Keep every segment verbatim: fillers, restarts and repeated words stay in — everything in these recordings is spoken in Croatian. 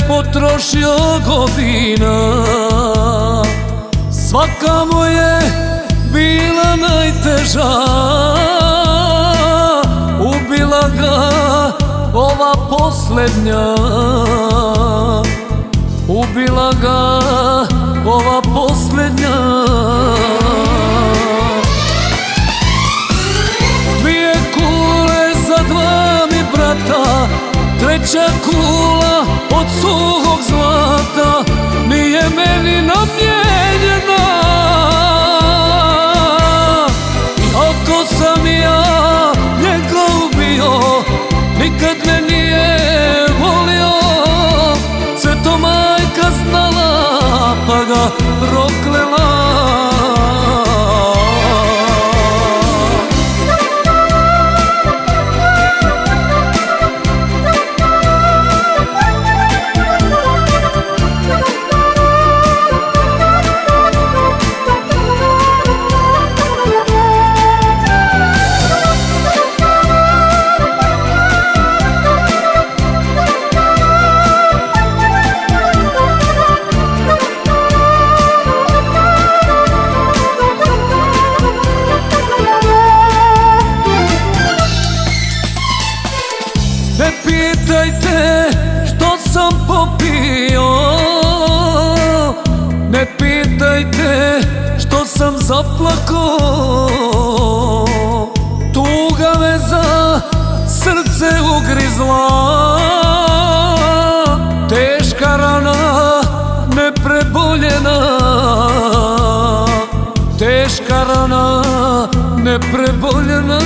potrošio godina, svaka mu je bila najteža. Ubila ga ova posljednja, ubila ga ova posljednja. Dvije kule za dva mi brata, treća kula od suhog zlata nije meni namijenjena. I ako sam ja njega ubio, nikad me nije volio. Sve to majka znala pa ga proklela. Ne pitajte što sam popio, ne pitajte što sam zaplakao. Tuga me za srce ugrizla, teška rana nepreboljena, teška rana nepreboljena.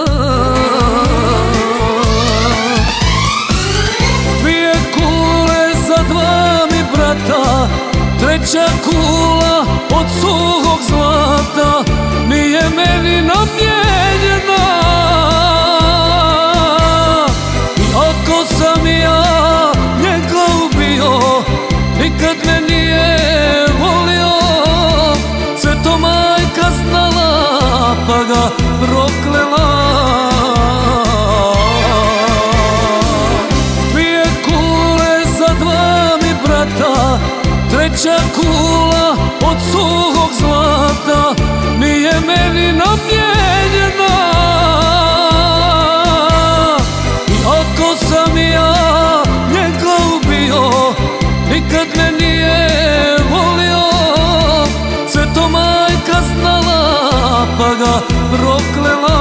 Treća kula od suhog zlata nije meni namijenjena. I ako sam ja njega ubio, nikad me nije volio. Sve to majka znala pa ga proklela. Dvije kule za dva mi brata, treća kula od suhog zlata nije meni namijenjena. I ako sam ja njega ubio, nikad me nije volio. Sve to majka znala pa ga proklela.